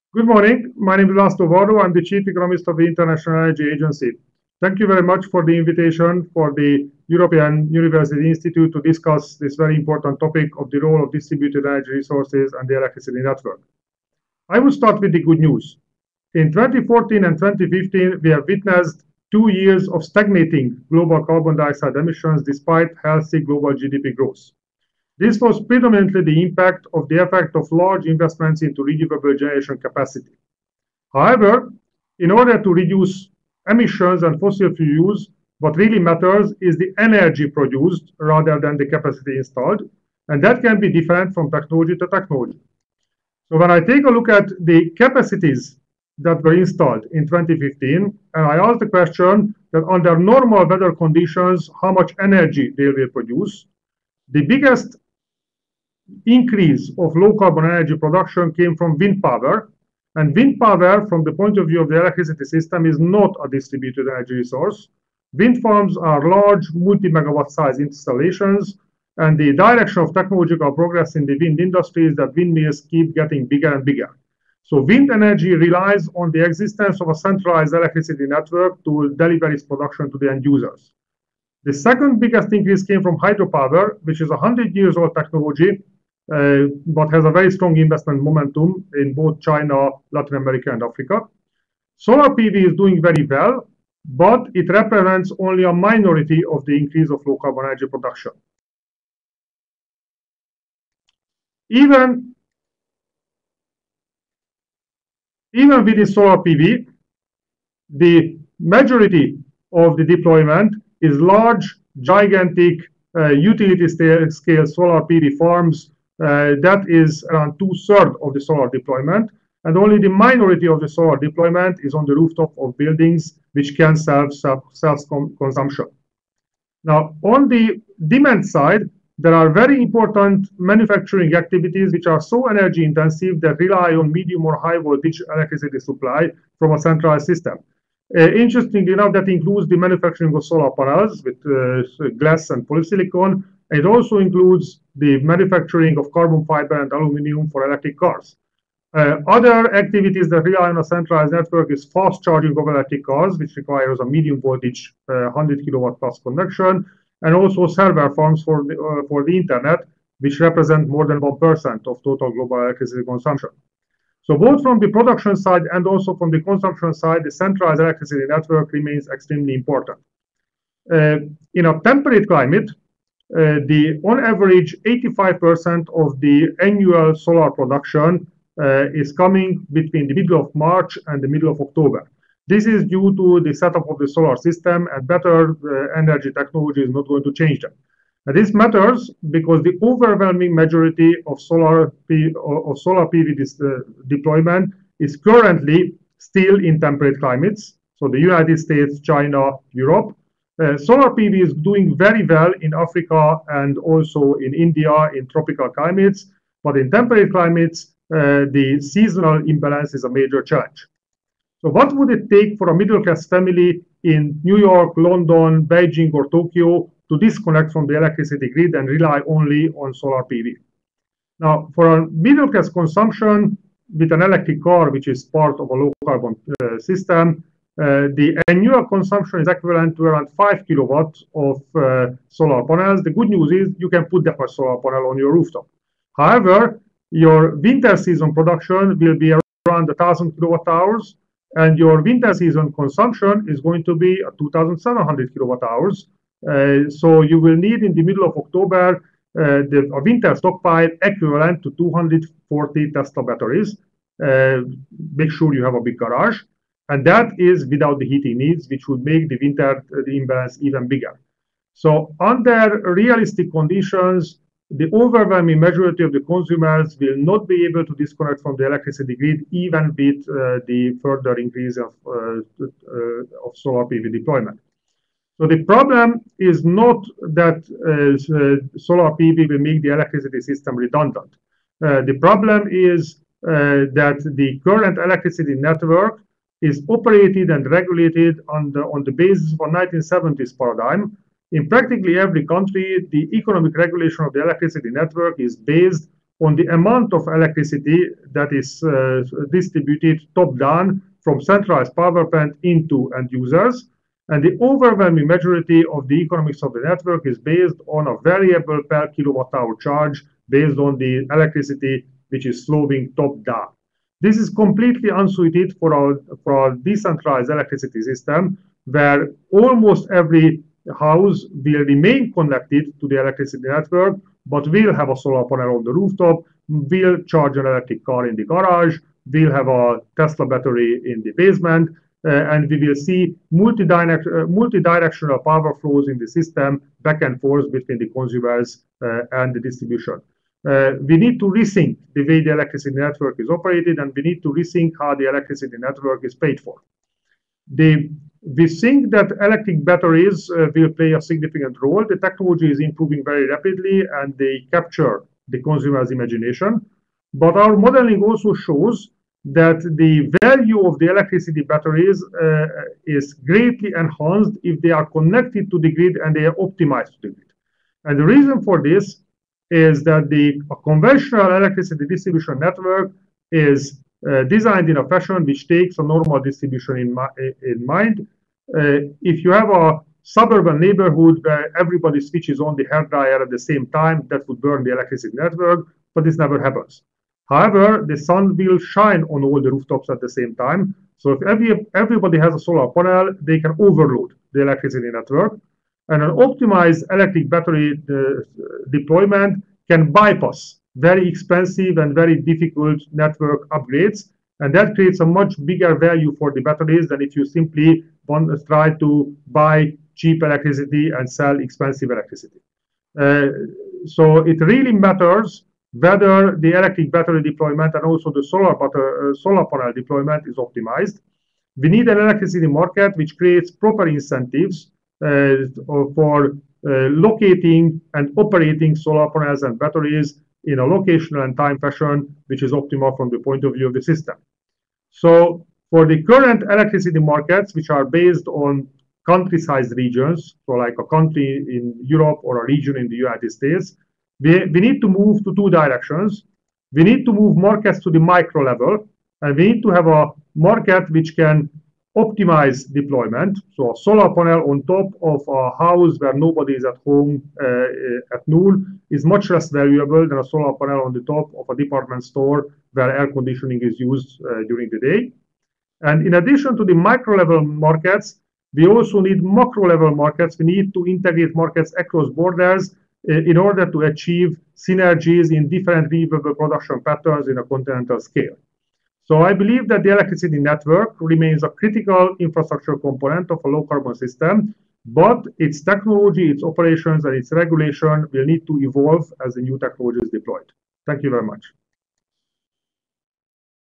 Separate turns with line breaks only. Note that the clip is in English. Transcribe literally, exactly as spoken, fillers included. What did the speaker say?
Good morning. My name is Laszlo Varro. I'm the Chief Economist of the International Energy Agency. Thank you very much for the invitation for the European University Institute to discuss this very important topic of the role of distributed energy resources and the electricity network. I will start with the good news. In twenty fourteen and twenty fifteen, we have witnessed two years of stagnating global carbon dioxide emissions despite healthy global G D P growth. This was predominantly the impact of the effect of large investments into renewable generation capacity. However, in order to reduce emissions and fossil fuel use, what really matters is the energy produced rather than the capacity installed, and that can be different from technology to technology. So when I take a look at the capacities that were installed in twenty fifteen, and I ask the question that under normal weather conditions, how much energy they will produce, the biggest increase of low carbon energy production came from wind power. And wind power, from the point of view of the electricity system, is not a distributed energy resource. Wind farms are large multi-megawatt size installations, and the direction of technological progress in the wind industry is that windmills keep getting bigger and bigger. So wind energy relies on the existence of a centralized electricity network to deliver its production to the end users. The second biggest increase came from hydropower, which is a hundred years old technology, uh, but has a very strong investment momentum in both China, Latin America, and Africa. Solar P V is doing very well, but it represents only a minority of the increase of low carbon energy production. Even, even within solar P V, the majority of the deployment is large, gigantic uh, utility scale solar P V farms. Uh, that is around two-thirds of the solar deployment, and only the minority of the solar deployment is on the rooftop of buildings which can self, self, self-consumption. Now, on the demand side, there are very important manufacturing activities which are so energy intensive that rely on medium or high voltage electricity supply from a centralized system. Uh, interestingly enough, that includes the manufacturing of solar panels with uh, glass and polysilicon. It also includes the manufacturing of carbon fiber and aluminum for electric cars. Uh, other activities that rely on a centralized network is fast charging of electric cars, which requires a medium voltage uh, one hundred kilowatt plus connection, and also server farms for the, uh, for the internet, which represent more than one percent of total global electricity consumption. So both from the production side and also from the consumption side, the centralized electricity network remains extremely important. Uh, in a temperate climate, uh, the on average eighty-five percent of the annual solar production uh, is coming between the middle of March and the middle of October. This is due to the setup of the solar system, and better uh, energy technology is not going to change that. And this matters because the overwhelming majority of solar P, of solar P V uh, deployment is currently still in temperate climates. So the United States, China, Europe. Uh, solar P V is doing very well in Africa and also in India in tropical climates, but in temperate climates, uh, the seasonal imbalance is a major challenge. So what would it take for a middle-class family in New York, London, Beijing, or Tokyo to disconnect from the electricity grid and rely only on solar P V? Now, for a middle-class consumption with an electric car, which is part of a low-carbon uh, system, uh, the annual consumption is equivalent to around five kilowatts of uh, solar panels. The good news is you can put that much solar panel on your rooftop. However, your winter season production will be around one thousand kilowatt hours, and your winter season consumption is going to be two thousand seven hundred kilowatt hours. Uh, so you will need in the middle of October uh, the a winter stockpile equivalent to two hundred forty Tesla batteries. Uh, make sure you have a big garage, and that is without the heating needs, which would make the winter uh, the imbalance even bigger. So under realistic conditions, the overwhelming majority of the consumers will not be able to disconnect from the electricity grid, even with uh, the further increase of, uh, uh, of solar P V deployment. So the problem is not that uh, solar P V will make the electricity system redundant. Uh, the problem is uh, that the current electricity network is operated and regulated on the, on the basis of a nineteen seventies paradigm. In practically every country, the economic regulation of the electricity network is based on the amount of electricity that is uh, distributed top-down from centralized power plant into end users. And the overwhelming majority of the economics of the network is based on a variable per kilowatt hour charge based on the electricity which is flowing top-down. This is completely unsuited for our, for our decentralized electricity system, where almost every house will remain connected to the electricity network, but will have a solar panel on the rooftop, will charge an electric car in the garage, will have a Tesla battery in the basement, uh, and we will see multi-direct, uh, multi-directional power flows in the system back and forth between the consumers uh, and the distribution. Uh, we need to rethink the way the electricity network is operated, and we need to rethink how the electricity network is paid for. The, we think that electric batteries uh, will play a significant role. The technology is improving very rapidly, and they capture the consumer's imagination. But our modeling also shows that the value of the electricity batteries uh, is greatly enhanced if they are connected to the grid and they are optimized to the grid. And the reason for this is that the a conventional electricity distribution network is uh, designed in a fashion which takes a normal distribution in, in mind. Uh, if you have a suburban neighborhood where everybody switches on the hairdryer at the same time, that would burn the electricity network, but this never happens. However, the sun will shine on all the rooftops at the same time. So if every, everybody has a solar panel, they can overload the electricity network. And an optimized electric battery uh, deployment can bypass very expensive and very difficult network upgrades. And that creates a much bigger value for the batteries than if you simply want to try to buy cheap electricity and sell expensive electricity. Uh, so it really matters whether the electric battery deployment and also the solar, butter, uh, solar panel deployment is optimized. We need an electricity market which creates proper incentives uh, for uh, locating and operating solar panels and batteries in a locational and time fashion which is optimal from the point of view of the system. So for the current electricity markets, which are based on country-sized regions, so like a country in Europe or a region in the United States, we, we need to move to two directions. We need to move markets to the micro level, and we need to have a market which can optimize deployment. So a solar panel on top of a house where nobody is at home uh, at noon is much less valuable than a solar panel on the top of a department store where air conditioning is used uh, during the day. And in addition to the micro level markets, we also need macro level markets. We need to integrate markets across borders uh, in order to achieve synergies in different renewable production patterns in a continental scale. So I believe that the electricity network remains a critical infrastructure component of a low carbon system, but its technology, its operations, and its regulation will need to evolve as the new technology is deployed. Thank you very much.